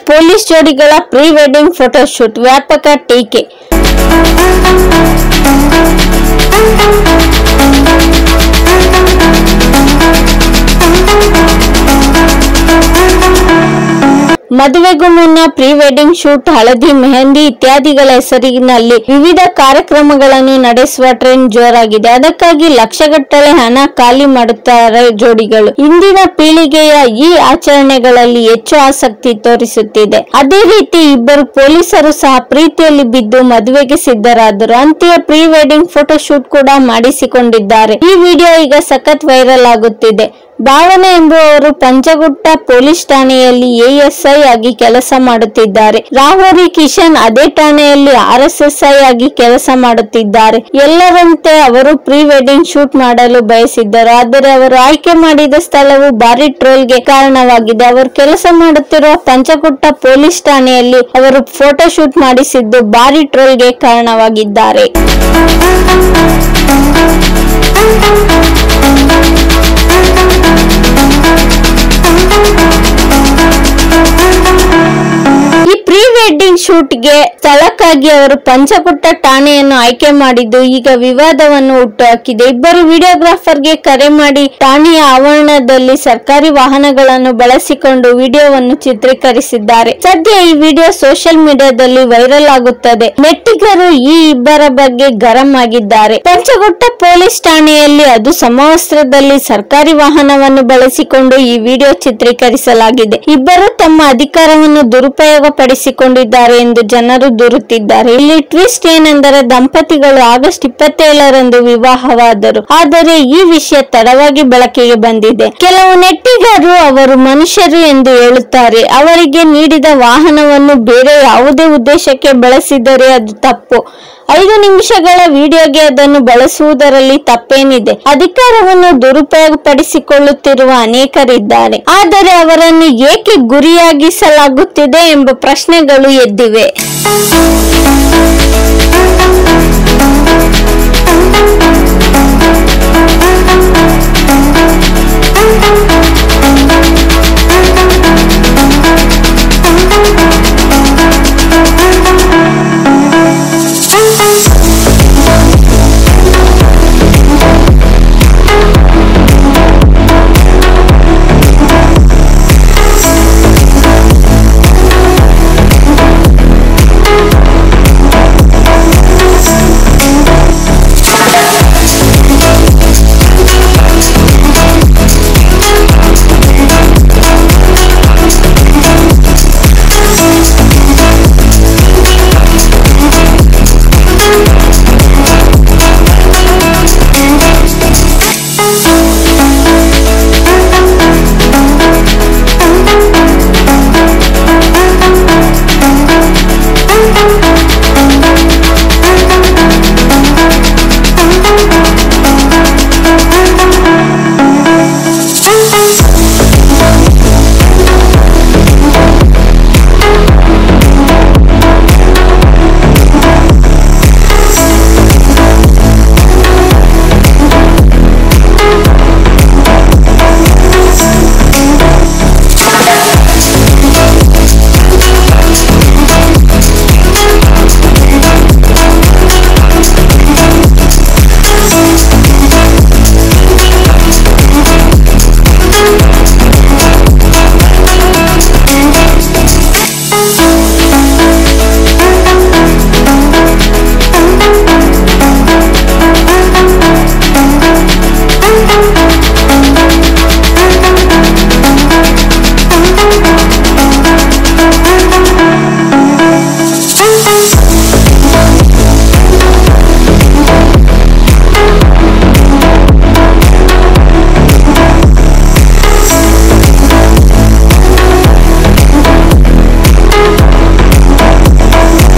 Police ಜೋಡಿಗಳ pre wedding photoshoot ವ್ಯಾಪಕ ಟೀಕೆ. ಮದುವೆಗೂ ಮುನ್ನ ಪ್ರೀ ವೆಡ್ಡಿಂಗ್ ಶೂಟ್, ಹಳದಿ, ಮೆಹಂದಿ ಇತ್ಯಾದಿಗಳ ಹೆಸರಿನಲ್ಲಿ ವಿವಿಧ ಕಾರ್ಯಕ್ರಮಗಳನ್ನು ನಡೆಸುವ ಟ್ರೆಂಡ್ ಜೋರಾಗಿದೆ. ಅದಕ್ಕಾಗಿ ಲಕ್ಷಗಟ್ಟಲೆ ಹಣ ಖಾಲಿ ಮಾಡುತ್ತಾರೆ ಜೋಡಿಗಳು. ಇಂದಿನ ಪೀಳಿಗೆಯ ಈ ಆಚರಣೆಗಳಲ್ಲಿ ಹೆಚ್ಚು ಆಸಕ್ತಿ ತೋರಿಸುತ್ತಿದೆ. ಅದೇ ರೀತಿ ಇಬ್ಬರು ಪೊಲೀಸರು ಸಹ ಪ್ರೀತಿಯಲ್ಲಿ ಬಿದ್ದು ಮದುವೆಗೆ ಸಿದ್ಧರಾದರು. ಅಂತೆಯೇ ಪ್ರೀ ವೆಡ್ಡಿಂಗ್ ಫೋಟೋ ಶೂಟ್ ಕೂಡ ಮಾಡಿಸಿಕೊಂಡಿದ್ದಾರೆ. ಈ ವಿಡಿಯೋ ಈಗ ಸಖತ್ ವೈರಲ್ ಆಗುತ್ತಿದೆ. ಭಾವನ ಎಂಬುವವರು ಪಂಚಗುಟ್ಟ ಪೊಲೀಸ್ ಠಾಣೆಯಲ್ಲಿ ASI ಆಗಿ ಕೆಲಸ ಮಾಡುತ್ತಿದ್ದಾರೆ. ರಾಹುರಿ ಕಿಶನ್ ಅದೇ ಠಾಣೆಯಲ್ಲಿ RSSI ಆಗಿ ಕೆಲಸ ಮಾಡುತ್ತಿದ್ದಾರೆ. ಎಲ್ಲರಂತೆ ಅವರು ಪ್ರೀ ವೆಡ್ಡಿಂಗ್ ಶೂಟ್ ಮಾಡಲು ಬಯಸಿದ್ದರು. ಆದರೆ ಅವರು ಆಯ್ಕೆ ಮಾಡಿದ ಸ್ಥಳವು ಭಾರಿ ಟ್ರೋಲ್ಗೆ ಕಾರಣವಾಗಿದೆ. ಅವರು ಕೆಲಸ ಮಾಡುತ್ತಿರುವ ಪಂಚಗುಟ್ಟ ಪೊಲೀಸ್ ಠಾಣೆಯಲ್ಲಿ ಅವರು ಫೋಟೋ ಶೂಟ್ ಮಾಡಿಸಿದ್ದು ಭಾರಿ ಟ್ರೋಲ್ಗೆ ಕಾರಣವಾಗಿದ್ದಾರೆ. ಈ ಪ್ರೀ ವೆಡ್ಡಿಂಗ್ ಶೂಟ್ಗೆ ಸ್ಥಳಕ್ಕಾಗಿ ಅವರು ಪಂಚಗುಟ್ಟ ಠಾಣೆಯನ್ನು ಆಯ್ಕೆ ಮಾಡಿದ್ದು ಈಗ ವಿವಾದವನ್ನು ಹುಟ್ಟುಹಾಕಿದೆ. ಇಬ್ಬರು ವಿಡಿಯೋಗ್ರಾಫರ್ಗೆ ಕರೆ ಮಾಡಿ ಠಾಣೆಯ ಆವರಣದಲ್ಲಿ ಸರ್ಕಾರಿ ವಾಹನಗಳನ್ನು ಬಳಸಿಕೊಂಡು ವಿಡಿಯೋವನ್ನು ಚಿತ್ರೀಕರಿಸಿದ್ದಾರೆ. ಸದ್ಯ ಈ ವಿಡಿಯೋ ಸೋಷಿಯಲ್ ಮೀಡಿಯಾದಲ್ಲಿ ವೈರಲ್ ಆಗುತ್ತದೆ. ನೆಟ್ಟಿಗರು ಈ ಇಬ್ಬರ ಬಗ್ಗೆ ಗರಂ ಆಗಿದ್ದಾರೆ. ಪಂಚಗುಟ್ಟ ಪೊಲೀಸ್ ಠಾಣೆಯಲ್ಲಿ ಅದು ಸಮವಸ್ತ್ರದಲ್ಲಿ ಸರ್ಕಾರಿ ವಾಹನವನ್ನು ಬಳಸಿಕೊಂಡು ಈ ವಿಡಿಯೋ ಚಿತ್ರೀಕರಿಸಲಾಗಿದೆ. ಇಬ್ಬರು ತಮ್ಮ ಅಧಿಕಾರವನ್ನು ದುರುಪಯೋಗ ಪಡಿಸಿಕೊಂಡಿದ್ದಾರೆ ಎಂದು ಜನರು ದೂರುತ್ತಿದ್ದಾರೆ. ಇಲ್ಲಿ ಟ್ವಿಸ್ಟ್ ಏನೆಂದರೆ ದಂಪತಿಗಳು ಆಗಸ್ಟ್ 27ರಂದು ವಿವಾಹವಾದರು. ಆದರೆ ಈ ವಿಷಯ ತಡವಾಗಿ ಬೆಳಕಿಗೆ ಬಂದಿದೆ. ಕೆಲವು ನೆಟ್ಟಿಗರು ಅವರು ಮನುಷ್ಯರು ಎಂದು ಹೇಳುತ್ತಾರೆ. ಅವರಿಗೆ ನೀಡಿದ ವಾಹನವನ್ನು ಬೇರೆ ಯಾವುದೇ ಉದ್ದೇಶಕ್ಕೆ ಬಳಸಿದರೆ ಅದು ತಪ್ಪು. 5 ನಿಮಿಷಗಳ ವಿಡಿಯೋಗೆ ಅದನ್ನು ಬಳಸುವುದರಲ್ಲಿ ತಪ್ಪೇನಿದೆ? ಅಧಿಕಾರವನ್ನು ದುರುಪಯೋಗಪಡಿಸಿಕೊಳ್ಳುತ್ತಿರುವ ಅನೇಕರಿದ್ದಾರೆ. ಆದರೆ ಅವರನ್ನು ಏಕೆ ಗುರಿಯಾಗಿಸಲಾಗುತ್ತಿದೆ ಎಂಬ ಪ್ರಶ್ನೆಗಳು ಎದ್ದಿವೆ.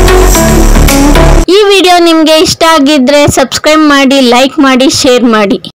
ನಿಮಗೆ ಇಷ್ಟ ಆಗಿದ್ರೆ ಸಬ್ಸ್ಕ್ರೈಬ್ ಮಾಡಿ, ಲೈಕ್ ಮಾಡಿ, ಶೇರ್ ಮಾಡಿ.